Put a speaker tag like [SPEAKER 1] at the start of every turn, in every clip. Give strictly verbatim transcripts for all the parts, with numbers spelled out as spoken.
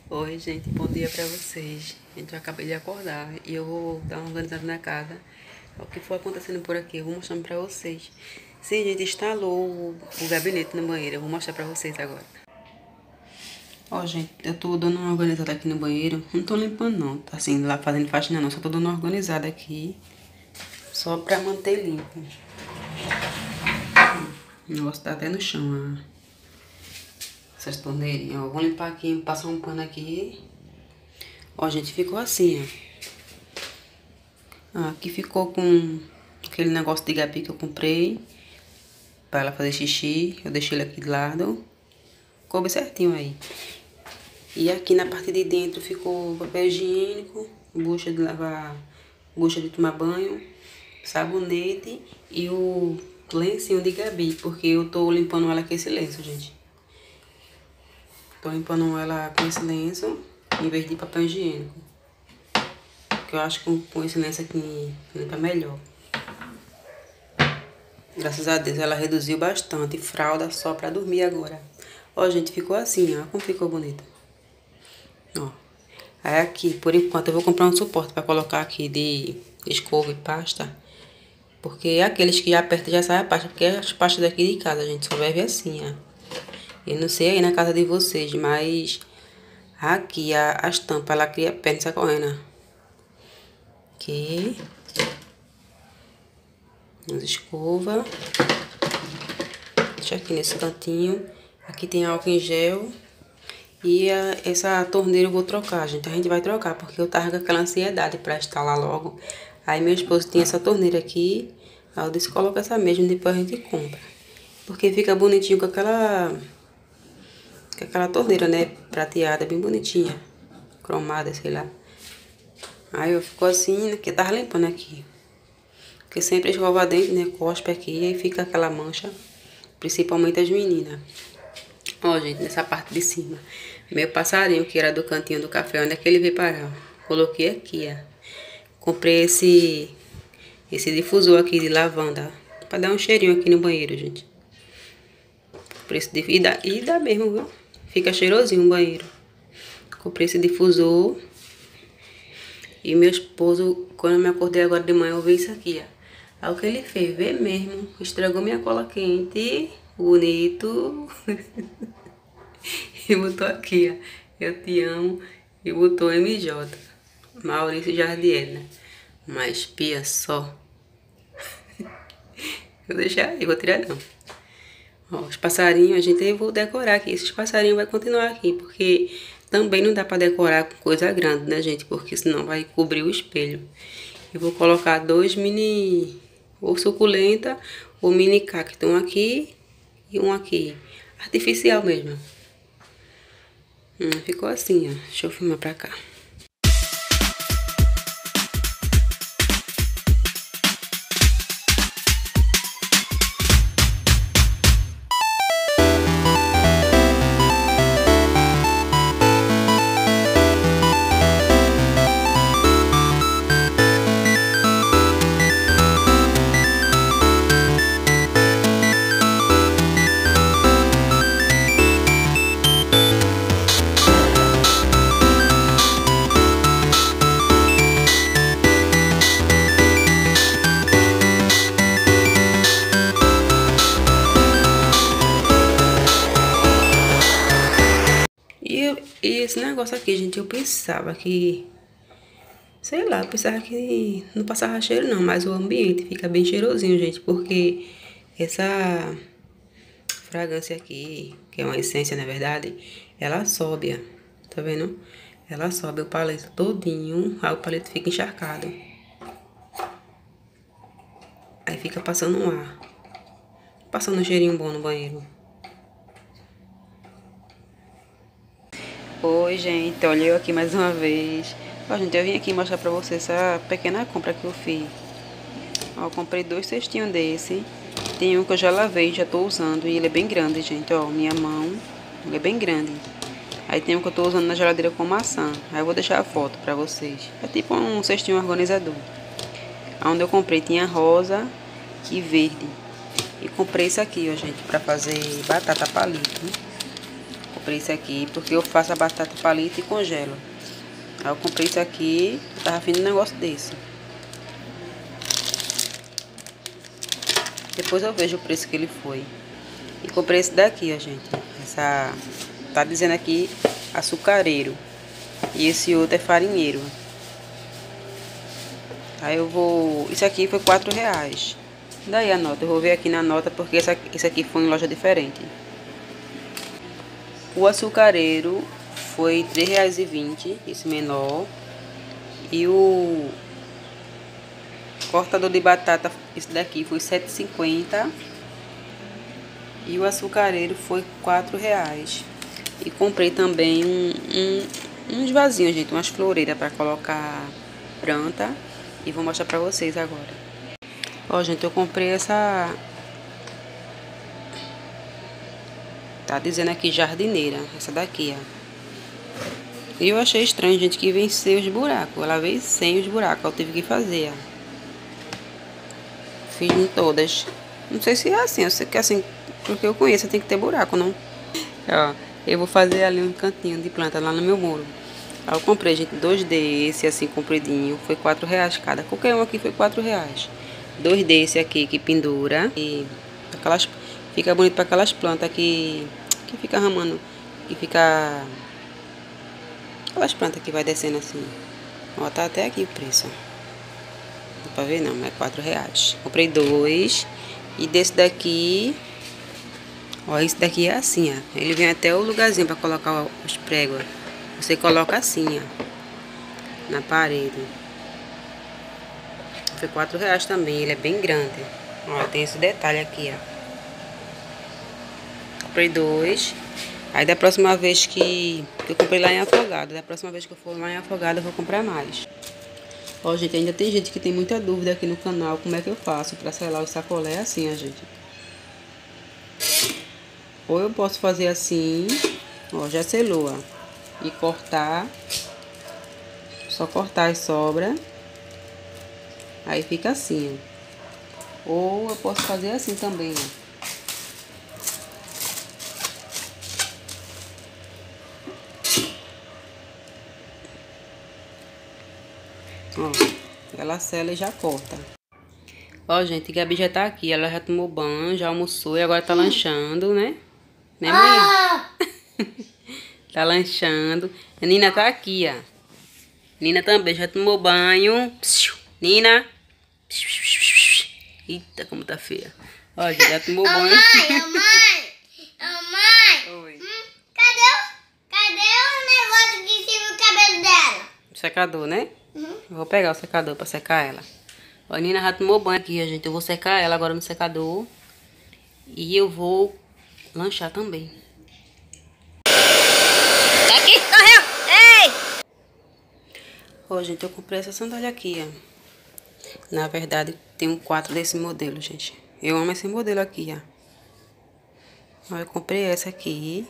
[SPEAKER 1] Oi, gente, bom dia pra vocês. Gente, eu acabei de acordar e eu vou dar uma organizada na casa. O que for acontecendo por aqui, eu vou mostrando pra vocês. Sim, gente, instalou o, o gabinete no banheiro. Eu vou mostrar pra vocês agora. Ó, gente, eu tô dando uma organizada aqui no banheiro. Não tô limpando, não. Tá assim, lá fazendo faxina, não. Só tô dando uma organizada aqui. Só pra manter limpo. O negócio tá até no chão, ó. Essas torneirinhas, ó. Vou limpar aqui, passar um pano aqui. Ó, gente, ficou assim, ó. Aqui ficou com aquele negócio de gabi que eu comprei pra ela fazer xixi. Eu deixei ele aqui de lado. Coube certinho aí. E aqui na parte de dentro ficou papel higiênico, bucha de lavar, bucha de tomar banho, sabonete e o lencinho de gabi, porque eu tô limpando ela com esse lenço, gente. Tô limpando ela com esse lenço em vez de papel higiênico. Que eu acho que com esse lenço aqui limpa melhor. Graças a Deus ela reduziu bastante. Fralda só pra dormir agora. Ó, gente, ficou assim, ó. Como ficou bonito. Ó. Aí aqui, por enquanto, eu vou comprar um suporte pra colocar aqui de escova e pasta. Porque aqueles que apertam já sai a pasta. Porque as pastas daqui de casa, gente, só vai ver assim, ó. Eu não sei aí na casa de vocês, mas aqui a, as tampas, ela cria perna, sai correndo. Aqui. As escova. Deixa aqui nesse cantinho. Aqui tem álcool em gel. E a, essa torneira eu vou trocar, gente. A gente vai trocar, porque eu tava com aquela ansiedade pra instalar logo. Aí meu esposo tinha essa torneira aqui. Aí eu disse, coloca essa mesmo, depois a gente compra. Porque fica bonitinho com aquela... Com aquela torneira, né? Prateada, bem bonitinha. Cromada, sei lá. Aí eu ficou assim, que tava limpando aqui. Porque sempre escova dentro, né? Cospe aqui e aí fica aquela mancha. Principalmente as meninas. Ó, gente, nessa parte de cima. Meu passarinho, que era do cantinho do café, onde é que ele veio parar? Coloquei aqui, ó. Comprei esse... Esse difusor aqui de lavanda. Pra dar um cheirinho aqui no banheiro, gente. Comprei esse difusor. E dá, e dá mesmo, viu? Fica cheirosinho o banheiro. Comprei esse difusor. E meu esposo, quando eu me acordei agora de manhã, eu vi isso aqui, ó. Aí o que ele fez? Vê mesmo. Estragou minha cola quente. Bonito. E botou aqui, ó. Eu te amo. E botou M J. Maurício Jardiel, mas pia só. Vou deixar aí, vou tirar não. Ó, os passarinhos, a gente vou decorar aqui. Esses passarinhos vai continuar aqui, porque também não dá pra decorar com coisa grande, né, gente? Porque senão vai cobrir o espelho. Eu vou colocar dois mini, ou suculenta, ou mini cacto. Um aqui e um aqui. Artificial mesmo. Hum, ficou assim, ó. Deixa eu filmar pra cá. E esse negócio aqui, gente, eu pensava que... Sei lá, eu pensava que não passava cheiro não, mas o ambiente fica bem cheirosinho, gente. Porque essa fragrância aqui, que é uma essência, na verdade, ela sobe, ó. Tá vendo? Ela sobe o palito todinho, aí o palito fica encharcado. Aí fica passando um ar. Passando um cheirinho bom no banheiro. Oi, gente, olha eu aqui mais uma vez. Ó, gente, eu vim aqui mostrar pra vocês essa pequena compra que eu fiz. Ó, eu comprei dois cestinhos desse. Tem um que eu já lavei, já tô usando. E ele é bem grande, gente, ó, minha mão. Ele é bem grande. Aí tem um que eu tô usando na geladeira com maçã. Aí eu vou deixar a foto pra vocês. É tipo um cestinho organizador. Onde eu comprei tinha rosa e verde. E comprei isso aqui, ó, gente, pra fazer batata palito. comprei isso aqui, porque eu faço a batata palito e congelo. Aí eu comprei isso aqui, eu tava afim de um negócio desse. Depois eu vejo o preço que ele foi. E comprei esse daqui, ó, gente. Essa, tá dizendo aqui açucareiro. E esse outro é farinheiro. Aí eu vou... Isso aqui foi quatro reais. Daí a nota, eu vou ver aqui na nota, porque esse aqui, esse aqui foi em loja diferente. O açucareiro foi três reais e vinte, esse menor. E o cortador de batata, esse daqui, foi sete reais e cinquenta. E o açucareiro foi quatro reais. E comprei também um, um, uns vasinhos, gente, umas floreiras para colocar planta. E vou mostrar pra vocês agora. Ó, gente, eu comprei essa... Tá dizendo aqui jardineira, essa daqui, ó. E eu achei estranho, gente, que vem sem os buracos. Ela veio sem os buracos, eu tive que fazer, ó. Fiz em todas. Não sei se é assim, eu sei que assim, porque eu conheço, tem que ter buraco, não? Ó, eu vou fazer ali um cantinho de planta lá no meu muro. Aí eu comprei, gente, dois desse, assim, compridinho. Foi quatro reais cada. Qualquer um aqui foi quatro reais. Dois desse aqui que pendura. E aquelas, fica bonito para aquelas plantas que, que fica ramando. Que fica... Aquelas plantas que vai descendo assim. Ó, tá até aqui o preço. Não dá pra ver não, mas é quatro reais. Comprei dois. E desse daqui... Ó, esse daqui é assim, ó. Ele vem até o lugarzinho para colocar os pregos. Você coloca assim, ó. Na parede. Foi quatro reais também, ele é bem grande. Ó, tem esse detalhe aqui, ó. Comprei dois. Aí da próxima vez que... Eu comprei lá em Afogado. Da próxima vez que eu for lá em Afogado, eu vou comprar mais. Ó, gente, ainda tem gente que tem muita dúvida aqui no canal. Como é que eu faço pra selar o sacolé assim, ó, gente. Ou eu posso fazer assim. Ó, já selou, ó. E cortar. Só cortar as sobras. Aí fica assim, ó. Ou eu posso fazer assim também, ó. Ó, ela sela e já corta. Ó, gente, Gabi já tá aqui. Ela já tomou banho, já almoçou e agora tá lanchando, né? Né, mãe? Tá lanchando. A Nina tá aqui, ó. Nina também já tomou banho. Nina. Eita, como tá feia. Ó, já tomou banho.
[SPEAKER 2] Mãe, mãe, mãe.
[SPEAKER 1] Oi.
[SPEAKER 2] Hum, cadê, cadê o negócio que tira o cabelo dela?
[SPEAKER 1] Secador, né?
[SPEAKER 2] Uhum.
[SPEAKER 1] Vou pegar o secador pra secar ela. Ó, a Nina já tomou banho aqui, gente. Eu vou secar ela agora no secador. E eu vou lanchar também.
[SPEAKER 2] Tá aqui, correu. Ei!
[SPEAKER 1] Ó, gente, eu comprei essa sandália aqui, ó. Na verdade, tem um quatro desse modelo, gente. Eu amo esse modelo aqui, ó. Ó, eu comprei essa aqui.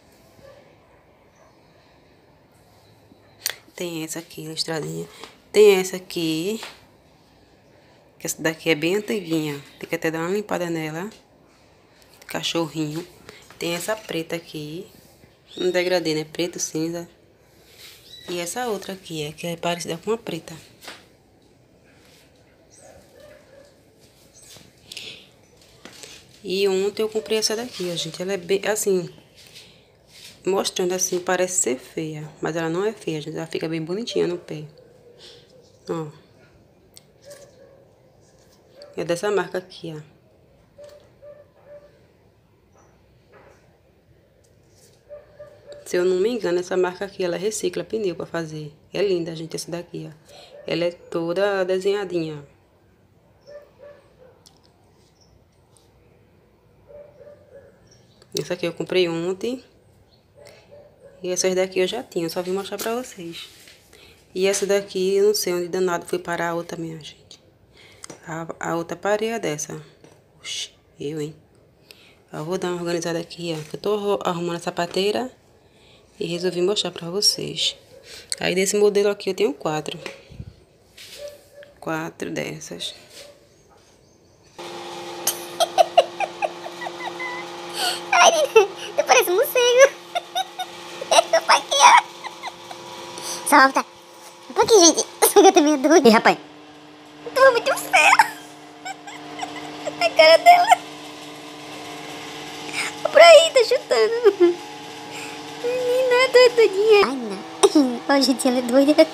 [SPEAKER 1] Tem essa aqui, listradinha. Tem essa aqui. Que essa daqui é bem antiguinha. Tem que até dar uma limpada nela. Cachorrinho. Tem essa preta aqui. Um degradê, né? Preto, cinza. E essa outra aqui, é que é parecida com a preta. E ontem eu comprei essa daqui, ó, gente. Ela é bem, assim... Mostrando assim, parece ser feia. Mas ela não é feia, gente. Ela fica bem bonitinha no pé. Ó. É dessa marca aqui, ó. Se eu não me engano, essa marca aqui, ela recicla pneu pra fazer. É linda, gente, essa daqui, ó. Ela é toda desenhadinha, ó. Essa aqui eu comprei ontem. E essas daqui eu já tinha, só vim mostrar pra vocês. E essa daqui, eu não sei onde danado foi parar a outra minha, gente. A, a outra pareia dessa. Oxi, eu, hein. Eu vou dar uma organizada aqui, ó. Que eu tô arrumando a sapateira. E resolvi mostrar pra vocês. Aí desse modelo aqui eu tenho quatro. Quatro dessas.
[SPEAKER 2] Ai, tu parece um morcego. Aqui, ó. Solta. Um pouquinho, gente. Eu tô meio doida. Ei, rapaz. Tu é muito feia. A cara dela. Por aí, tá chutando. Menina, doidinha. Ai, não. Ó, gente, ela é doida.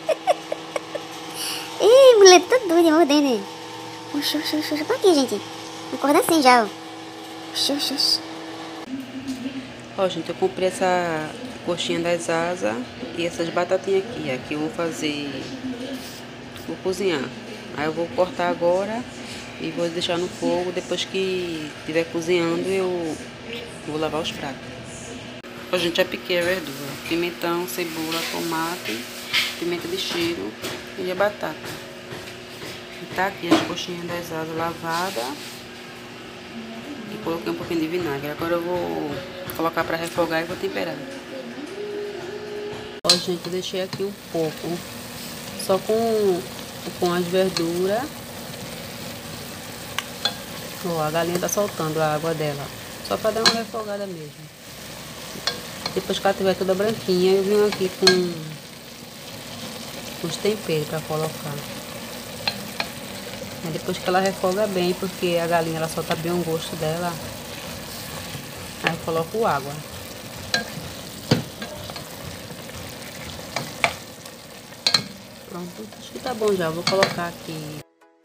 [SPEAKER 2] Ih, mulher, tá doida, mordendo. Oxi, oxi, oxi. Por aqui, gente. Acorda assim já, ó. Oxi, oxi, oxi.
[SPEAKER 1] Ó, gente, eu comprei essa coxinha das asas e essas batatinhas aqui. Aqui eu vou fazer... Vou cozinhar. Aí eu vou cortar agora e vou deixar no fogo. Depois que estiver cozinhando, eu vou lavar os pratos. Ó, gente, já piquei a verdura. Pimentão, cebola, tomate, pimenta de cheiro e a batata. E tá aqui as coxinhas das asas lavadas. E coloquei um pouquinho de vinagre. Agora eu vou colocar pra refogar e vou temperar. Ó, gente, eu deixei aqui um pouco. Só com, com as verduras. Ó, a galinha tá soltando a água dela. Só pra dar uma refogada mesmo. Depois que ela tiver toda branquinha, eu venho aqui com os temperos pra colocar. Aí depois que ela refoga bem, porque a galinha ela solta bem o gosto dela, aí eu coloco água. Pronto, acho que tá bom já, vou colocar aqui.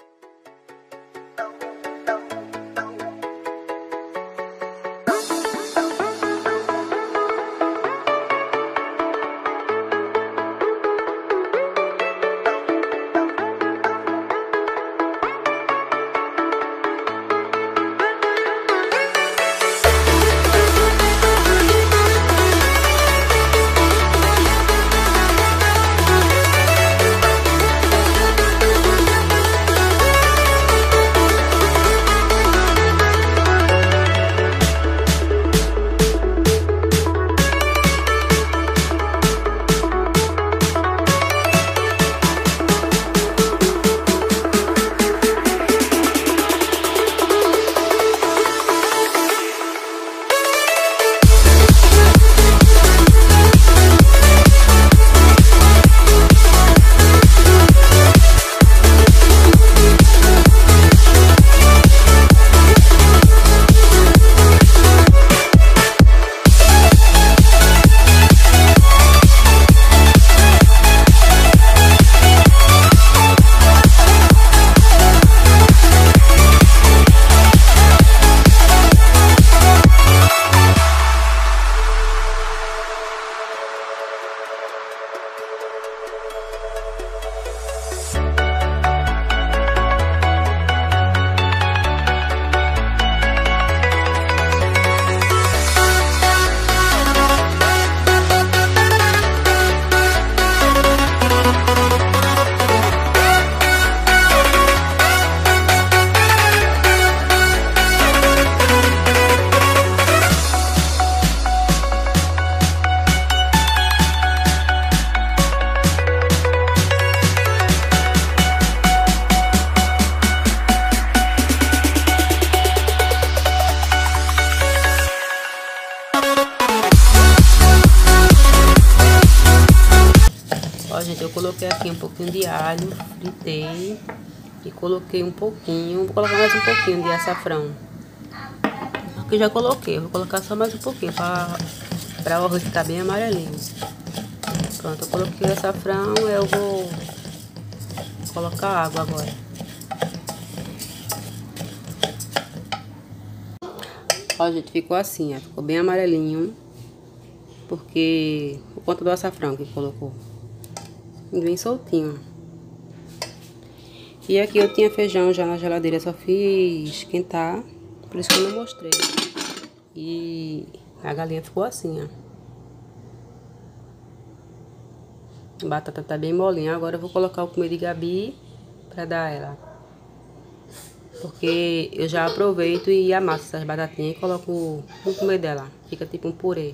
[SPEAKER 1] Ó, gente, eu coloquei aqui um pouquinho de alho, fritei e coloquei um pouquinho, vou colocar mais um pouquinho de açafrão. Aqui já coloquei, vou colocar só mais um pouquinho para para o arroz ficar bem amarelinho. Pronto, eu coloquei o açafrão, eu vou colocar água agora. Ó, gente, ficou assim, ó, ficou bem amarelinho, porque por conta do açafrão que colocou. Bem soltinho. E aqui eu tinha feijão já na geladeira, só fiz esquentar, por isso que eu não mostrei. E a galinha ficou assim, ó. A batata tá bem molinha. Agora eu vou colocar o purê de Gabi pra dar ela. Porque eu já aproveito e amasso essas batatinhas e coloco no purê dela. Fica tipo um purê.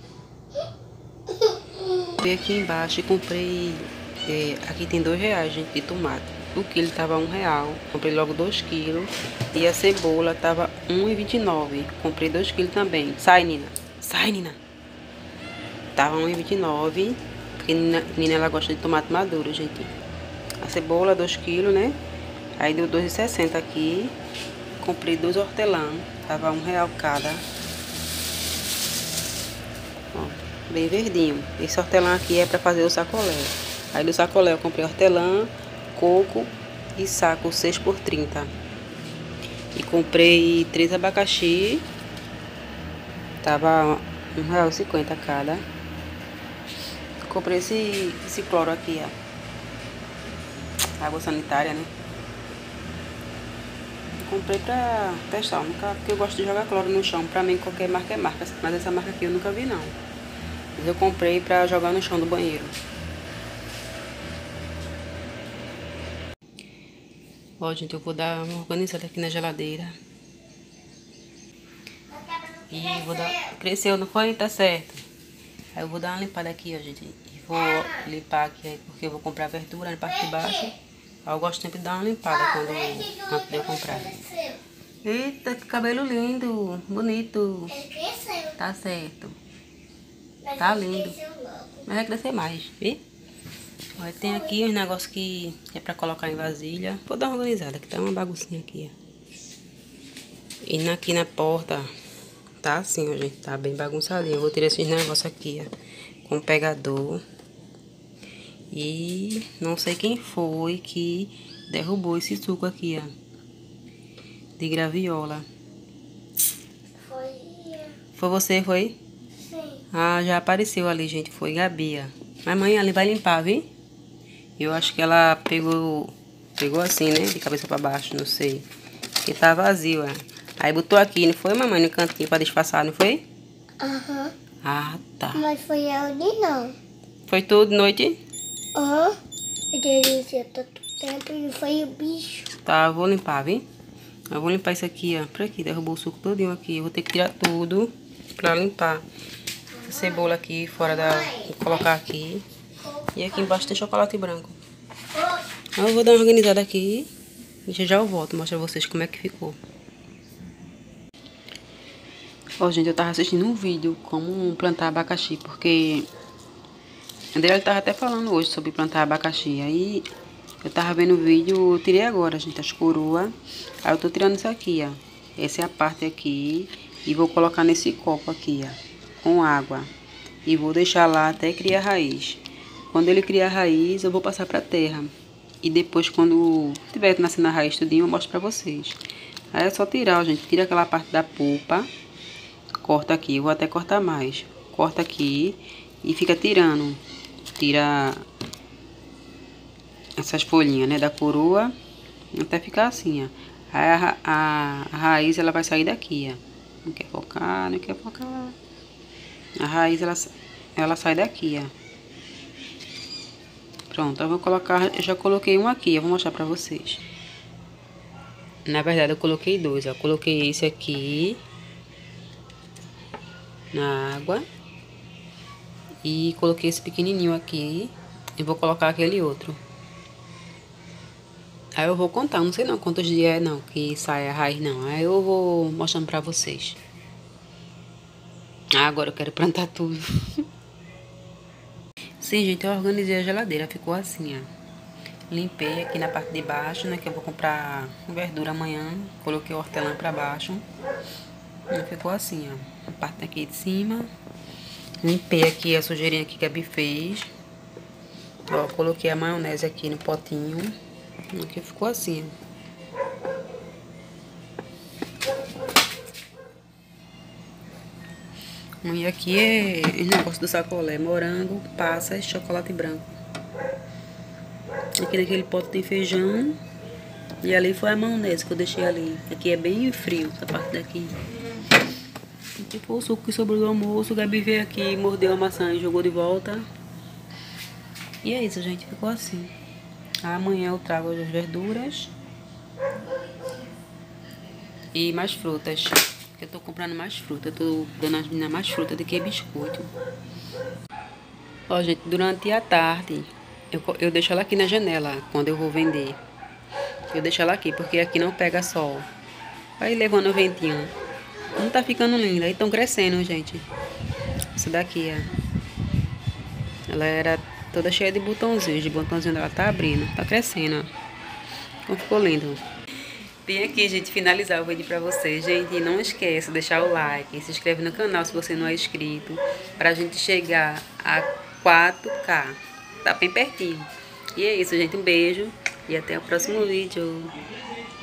[SPEAKER 1] Fui aqui embaixo e comprei... É, aqui tem dois reais, gente, de tomate. O quilo tava um real. Comprei logo dois quilos. E a cebola tava um e vinte e nove. Comprei dois quilos também. Sai, Nina. Sai, Nina. Tá tava um e vinte e nove, porque a menina ela gosta de tomate maduro, gente. A cebola, dois quilos, né? Aí deu dois e sessenta aqui. Comprei dois hortelã, tava um real cada. Ó, bem verdinho. Esse hortelã aqui é pra fazer o sacolé. Aí do sacolé eu comprei hortelã, coco e saco seis por trinta. E comprei três abacaxi. Tava um real e cinquenta cada. Comprei esse, esse cloro aqui, ó. Água sanitária, né? Comprei pra testar, nunca, porque eu gosto de jogar cloro no chão. Pra mim qualquer marca é marca, mas essa marca aqui eu nunca vi não. Mas eu comprei pra jogar no chão do banheiro. Ó, gente, eu vou dar uma organizada aqui na geladeira. E vou dar... Cresceu, não foi? Tá certo. Aí eu vou dar uma limpada aqui, ó, gente. E vou limpar aqui, porque eu vou comprar verdura na parte de baixo. Aí eu gosto sempre de dar uma limpada quando, antes de eu comprar. Eita, que cabelo lindo, bonito.
[SPEAKER 2] Ele cresceu.
[SPEAKER 1] Tá certo.
[SPEAKER 2] Mas
[SPEAKER 1] Tá
[SPEAKER 2] ele
[SPEAKER 1] lindo.
[SPEAKER 2] cresceu logo.
[SPEAKER 1] Mas vai crescer mais, viu? Olha, tem aqui uns negócios que é pra colocar em vasilha. Vou dar uma organizada, que tá uma baguncinha aqui, ó. E aqui na porta, tá assim, ó, gente. Tá bem bagunçadinho. Eu vou tirar esses negócios aqui, ó. Com pegador. E não sei quem foi que derrubou esse suco aqui, ó. De graviola.
[SPEAKER 2] Foi.
[SPEAKER 1] Foi você, foi?
[SPEAKER 2] Sim.
[SPEAKER 1] Ah, já apareceu ali, gente. Foi Gabi. Mas amanhã ela vai limpar, viu? Eu acho que ela pegou... Pegou assim, né? De cabeça pra baixo, não sei. Porque tá vazio, ó. Aí botou aqui, não foi, mamãe? No cantinho pra disfarçar, não foi?
[SPEAKER 2] Aham. Uhum.
[SPEAKER 1] Ah, tá.
[SPEAKER 2] Mas foi eu ali não.
[SPEAKER 1] Foi tudo noite?
[SPEAKER 2] Aham. Uhum. Eu dizia tanto tempo e foi o bicho.
[SPEAKER 1] Tá, eu vou limpar, viu? Eu vou limpar isso aqui, ó. Por aqui, derrubou o suco todinho aqui. Eu vou ter que tirar tudo pra limpar. Essa cebola aqui fora da... Vou colocar aqui. E aqui embaixo tem chocolate branco. Eu vou dar uma organizada aqui. E já já eu volto, mostrar pra vocês como é que ficou. Ó, gente, eu tava assistindo um vídeo como plantar abacaxi, porque... André tava até falando hoje sobre plantar abacaxi. Aí eu tava vendo o vídeo, eu tirei agora, gente, as coroas. Aí eu tô tirando isso aqui, ó. Essa é a parte aqui. E vou colocar nesse copo aqui, ó. Com água. E vou deixar lá até criar raiz. Quando ele criar raiz, eu vou passar pra terra. E depois, quando tiver nascendo a raiz tudinho, eu mostro pra vocês. Aí é só tirar, ó, gente. Tira aquela parte da polpa. Corta aqui. Eu vou até cortar mais. Corta aqui. E fica tirando. Tira essas folhinhas, né, da coroa. Até ficar assim, ó. Aí a, a, a raiz, ela vai sair daqui, ó. Não quer focar, não quer focar. A raiz, ela, ela sai daqui, ó. Pronto, eu vou colocar, eu já coloquei um aqui, eu vou mostrar pra vocês. Na verdade, eu coloquei dois, ó. Eu coloquei esse aqui na água. E coloquei esse pequenininho aqui. E vou colocar aquele outro. Aí eu vou contar, não sei não quantos dias é não que sai a raiz não. Aí eu vou mostrando pra vocês. Ah, agora eu quero plantar tudo. Sim, gente, eu organizei a geladeira, ficou assim, ó. Limpei aqui na parte de baixo, né, que eu vou comprar verdura amanhã. Coloquei o hortelã pra baixo. E ficou assim, ó. A parte aqui de cima. Limpei aqui a sujeirinha que a Gabi fez. Ó, coloquei a maionese aqui no potinho. Aqui ficou assim, ó. E aqui é o negócio do sacolé, morango, passas e chocolate branco. Aqui naquele pote tem feijão. E ali foi a maionese que eu deixei ali. Aqui é bem frio, essa parte daqui. Aqui foi o suco que sobrou do almoço. O Gabi veio aqui, mordeu a maçã e jogou de volta. E é isso, gente, ficou assim. Amanhã eu trago as verduras. E mais frutas. Eu tô comprando mais fruta. Eu tô dando às meninas mais fruta do que biscoito. Ó, gente, durante a tarde, eu, eu deixo ela aqui na janela, quando eu vou vender. Eu deixo ela aqui, porque aqui não pega sol. Vai levando o ventinho. Não tá ficando linda. Aí estão crescendo, gente. Isso daqui, ó. Ela era toda cheia de botãozinhos. De botãozinho dela tá abrindo. Tá crescendo, ó. Como ficou lindo. Vim aqui, gente, finalizar o vídeo pra vocês. Gente, não esqueça de deixar o like. Se inscreve no canal se você não é inscrito. Pra gente chegar a quatro K. Tá bem pertinho. E é isso, gente. Um beijo. E até o próximo vídeo.